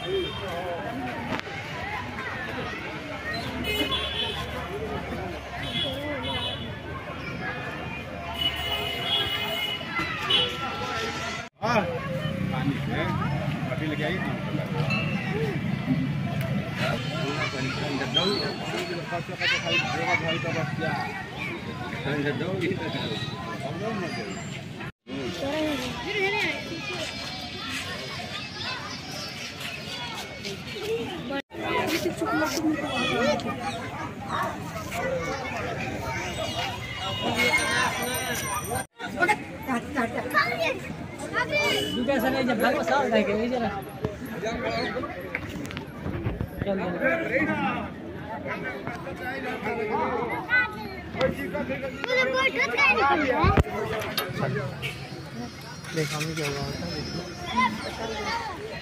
पानी है अभी लगे आई juga sana jam berapa soal dah kayak aja lah. देखा मैं क्या हुआ था